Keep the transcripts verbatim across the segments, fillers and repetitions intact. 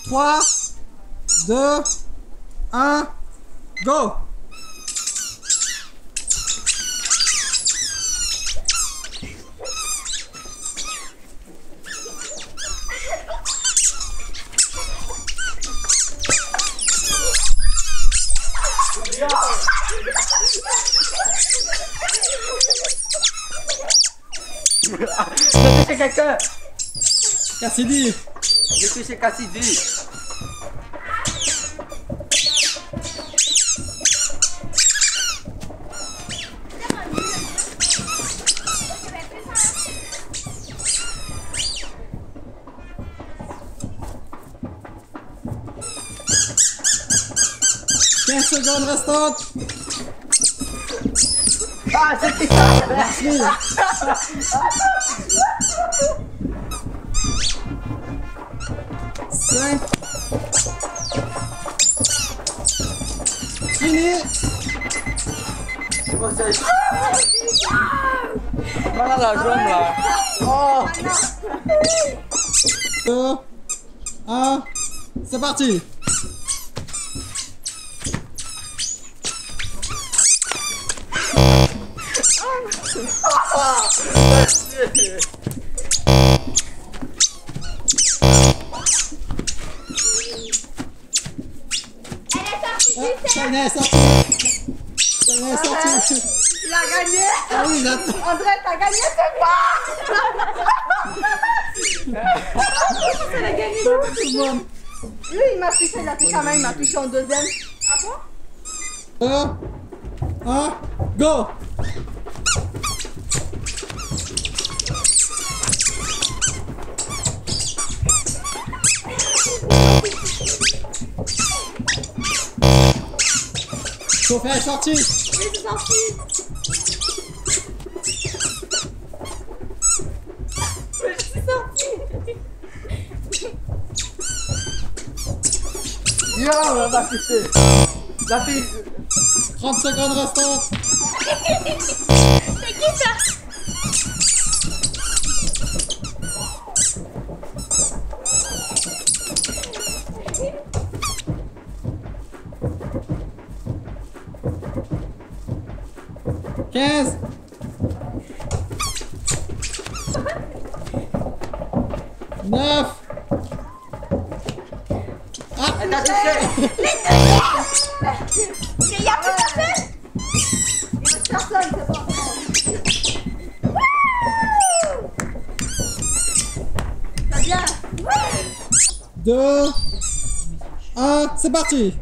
trois, deux, un, go! J'ai touché quelqu'un. Cassidy. J'ai touché Cassidy. quinze secondes restantes. Ah, c'était ça. Merci. cinq. Fini. Voilà la jaune là. Oh. deux, un, c'est parti. China est sorti. China est sorti. Il a gagné. Ah oui, j'attends. André, t'as gagné, c'est quoi? Il a gagné. Tout le monde. Lui, il m'a touché, il a touché à main, il m'a touché en deuxième. Ah bon? deux, un, go! Sophia est sortie! Oui, c'est sorti. Oui, je suis sortie. Yo, on va toucher. La fille. trente secondes restantes! C'est qui ça? quinze! neuf! Ah! Elle t'a touché. Il y a tout à fait. Il reste personne, c'est bon. Ça vient. deux, un, c'est parti!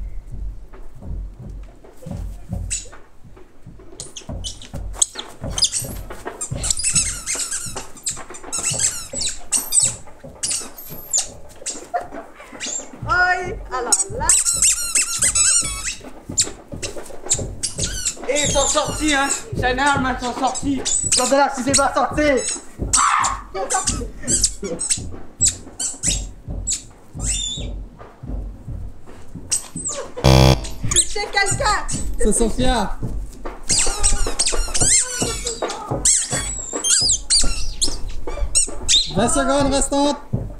Oui, alors là. Et ils sont sortis, hein. Chanel, ils sont sortis. Quand de là, si c'est pas sorti. C'est quelqu'un. C'est Sophia! vingt secondes restantes!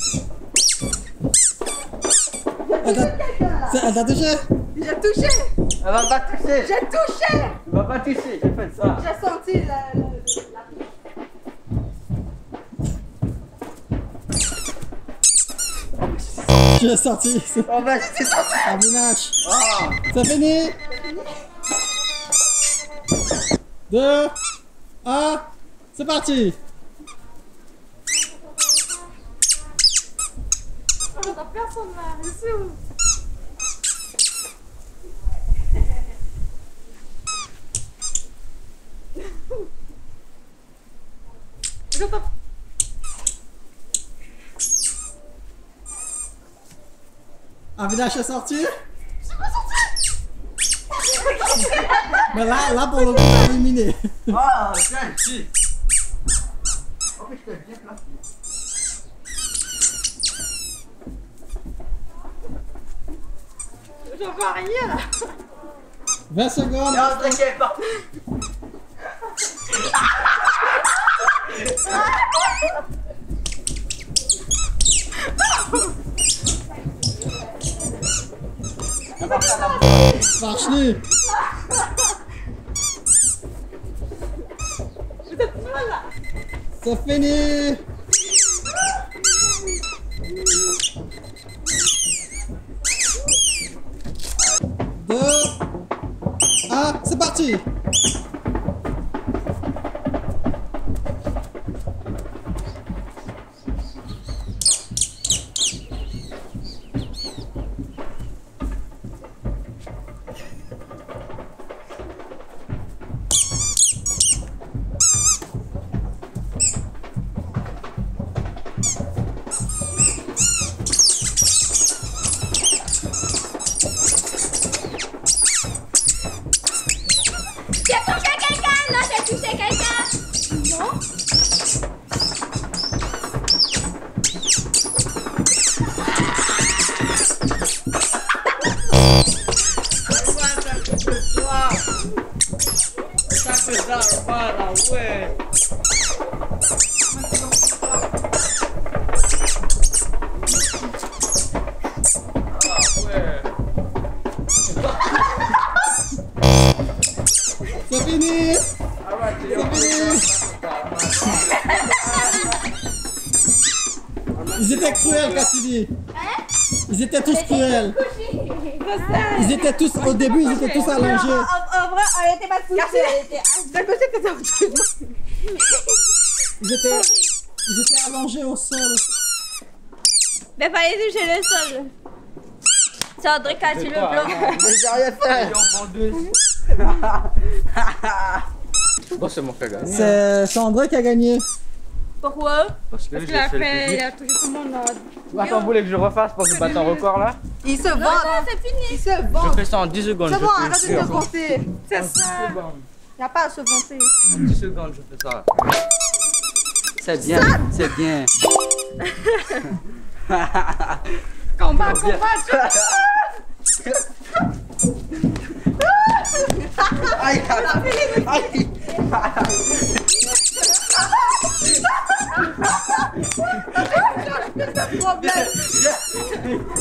Elle t'a- c'est- elle t'a touché? J'ai touché. Elle va pas toucher. J'ai touché. Elle va pas toucher, j'ai fait ça. J'ai senti la... la, la... Tu es sorti! C'est On va, c'est sorti. Aminache! Ah. C'est fini! deux, un, c'est parti! Oh, t'as personne là. Je suis où? Aminache est sorti? Mais là, là pour le coup, t'as éliminé. Ah, tiens, si. Oh, mais je t'ai bien placé. J'en vois rien là. vingt secondes. Non, t'inquiète pas. Marche nu. C'est fini. Deux. Un, c'est parti. J'ai touché quelqu'un! Non, j'ai touché quelqu'un! Non? Ça fait ça, voilà, ouais. C'est fini. Ah ouais, tu C'est fini. Ils étaient cruels, Cassidy. Ils étaient tous cruels. Ils étaient tous, au début, ils étaient tous En, allongés. en vrai, elle était pas couchée, elle était d'un côté que t'as autre Ils étaient, ils étaient allongés au sol. Mais fallait toucher le sol. C'est André qui a tué le blanc. Mais j'ai rien fait. Bon, c'est mon frère gagné. C'est c'est André qui a gagné. Pourquoi? Parce que Parce lui, qu'il a j'ai fait fait, le il a touché tout le monde. public. Attends, vous voulez que je refasse pour que je batte un record là? Il se vend. Non, non, c'est fini. Il se Je vend. fais ça en dix secondes. C'est je bon, te arrête de jure. te vanter. C'est En dix ça. secondes. Y'a pas à se vanter. En dix secondes, je fais ça. C'est bien, c'est bien. Combat, Bien. combat, tu Aïe, aïe, aïe. Problème.